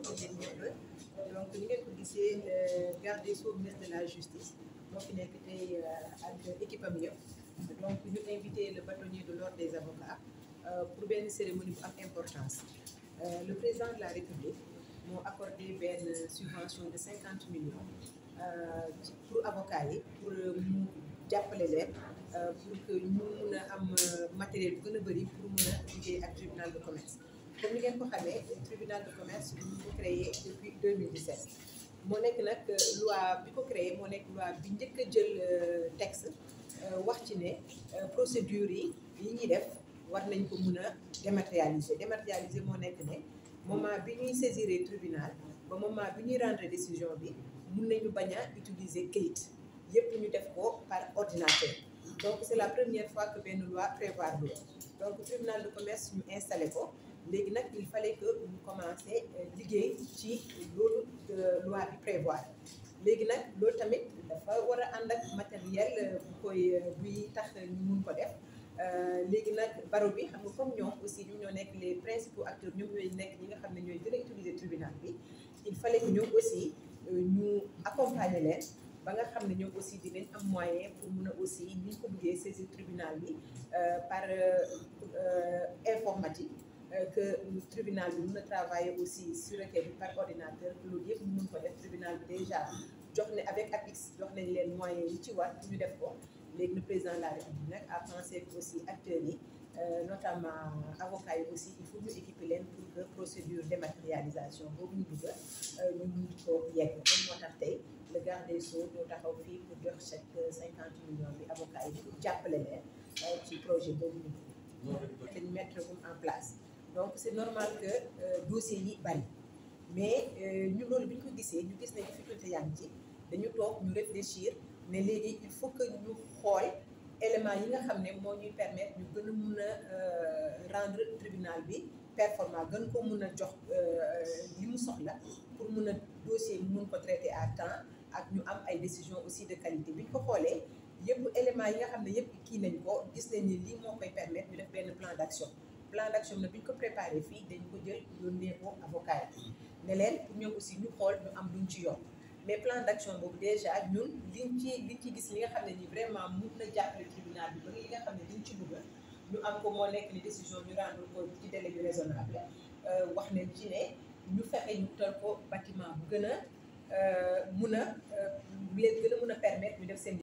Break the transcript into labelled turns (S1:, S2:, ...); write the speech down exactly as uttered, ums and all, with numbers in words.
S1: yéen ñëpp donc ni ngeen ko gisee garde des Sceaux ministre de la justice moo fi nekk tey ak équipe am yëpp donc ñu invité le bâtonnier de l'ordre des avocats pour benn cérémonie bu am importance le président de la république moo accordé benn subvention de cinquante millions pour avocats yi pour mu jàppale leen pour que ñu mun a am matériel bu gën a bëri pour mun a liggéey ak tribunal de commerce. Comme ni ngeen ko xamee tribunal de commerce ñu ko créé depuis deux mille dix-sept moo nekk nag loi bi ko créé moo nekk loi bi njëkk a jël texte wax ci ne procédure yi yi ñuy def war nañ ko mun a dématérialiser dématérialiser moo nekk ne moment bi ñuy saisir tribunal ba moment bi ñuy rendre décision bi mun nañu bañ a utiliser kayit yëpp ñu def ko par ordinateur. Donc c'est la première fois que benn loi prévoir loolu donc tribunal de commerce ñu installé ko léegi nag il fallait que ñu commencé liggéey ci loolu loi bi prévoir léegi nag loolu tamit dafa war a ànd ak matériel bu koy buy tax ñu mun ko def léegi nag barreau bi xam nga comme ñoom aussi ñoom ñoo nekk les principaux acteurs ñoom ñooy nekk ñi nga xam ne ñooy gën a utiliser tribunal bi il fallait que ñoom aussi ñu accompagner leen ba nga xam ne ñoom aussi dinañ am moyen pour mun a aussi ni ñu ko bëggee saisir tribunal bi par informatique que tribunal bi mun a travailler aussi sur requête bi par ordinateur que loolu yëpp ñu mun ko def tribunal bi déjà jox ne avec A P I X jox nañ leen moyens yi ci war ñu def ko léegi le président de la République nag a pensé que aussi acteurs yi notamment avocats yi aussi il faut ñu équiper leen pour que procédure dématérialisation boobu ñu bëgg ñu mun ko yegg loolu moo tax tey le garde des Sceaux ñoo taxaw fii pour jox chèque cinquante millions bi avocats yi pour jàppale leen ci projet boobu ñu bëgg lañ mettre en place donc c'est normal que dossiers yi bari mais ñu loolu bi ñu ko gisee ñu gis ne difficulté yaa ngi ci dañu toog ñu réfléchir ne léegi il faut que ñu xool éléments yi nga xam ne moo ñuy permettre ñu gën a mun a rendre tribunal bi performant gën ko mun a jox li mu soxla pour mun a dossier mu mun ko traiter à temps ak ñu am ay décisions aussi de qualité bi ñu ko xoolee yëpp éléments yi nga xam ne yëpp kii nañ ko gis nañ ni lii moo koy permettre ñu def benn plan d'action plan d'action na bi ñu ko préparé fii dañ ko jël yónnee ko avocat yi ne leen pour ñoom aussi ñu xool ñu am luñ ci yokk mais plan d'action boobu déjà ñun liñ ci liñ ci gis li nga xam ne ni vraiment mun na jàppale tribunal bi ba li nga xam ne liñ ci bëgg ñu am ko moo nekk ni décision ñu rendre ko ci délai bi raisonnable wax nañ ci ne ñu fexe ñu tal ko bâtiment bu gën a mun a leen gën a mun a permettre ñu def seen